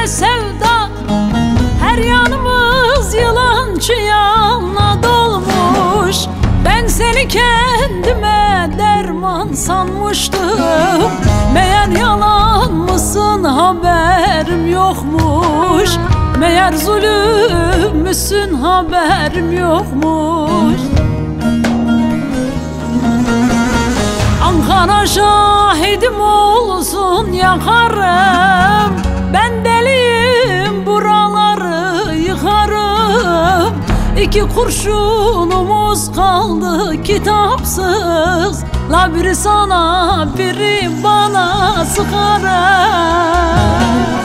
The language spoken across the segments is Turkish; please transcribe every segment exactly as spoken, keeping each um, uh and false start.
ve sevda, her yanımız yılan çıyanla dolmuş. Ben seni kendime derman sanmıştım, meğer yalan mısın haberim yokmuş. Meğer zulüm müsün haberim yokmuş. Ankara şahidim olsun yakarım, ben deliyim buraları yıkarım. İki kurşunumuz kaldı kitapsız, la biri sana biri bana sıkarım.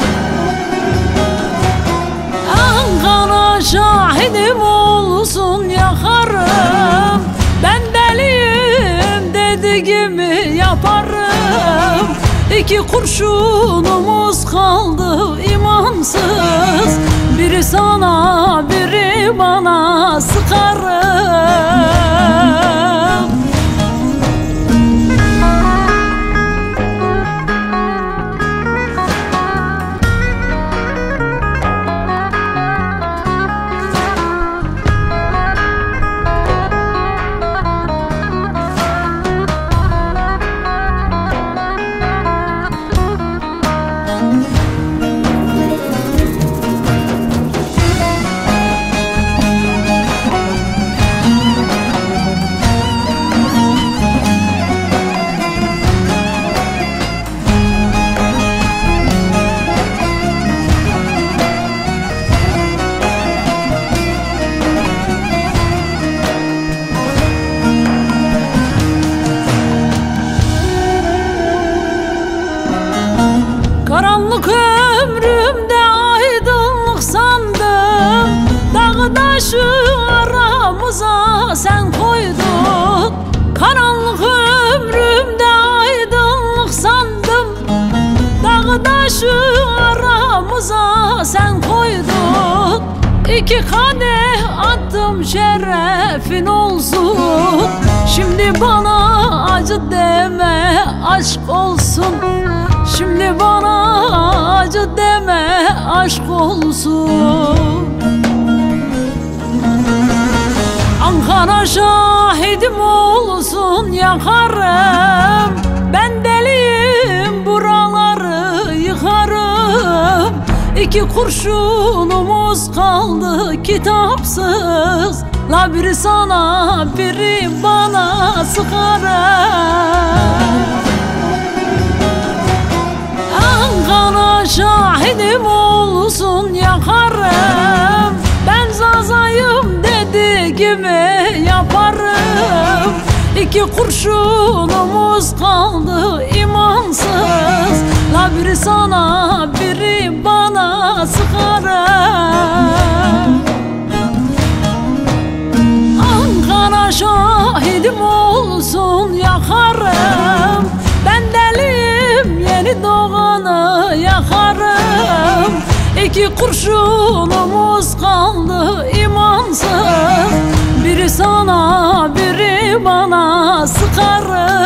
Ankara şahidim olsun yakarım, ben deliyim dediğimi yaparım. İki kurşunumuz kaldı imansız, biri sana biri bana sıkarım. Karanlık ömrümde aydınlık sandım, dağı taşı aramıza sen koydun. Karanlık ömrümde aydınlık sandım, dağı taşı aramıza sen koydun. İki kadeh attım şerefin olsun, şimdi bana acı deme aşk olsun. Şimdi bana acı deme aşk olsun. Ankara şahidim olsun yakarım, ben deliyim buraları yıkarım. İki kurşunumuz kaldı kitapsız, la biri sana biri bana sıkarım. Ankara şahidim olsun yakarım, ben zazayım dediğimi yaparım. İki kurşunumuz kaldı imansız, la biri sana biri bana sıkarım. Ankara şahidim olsun yakarım, ben deliyim yeni doğanı yakarım. İki kurşunumuz kaldı imansız, biri sana biri bana sıkarım.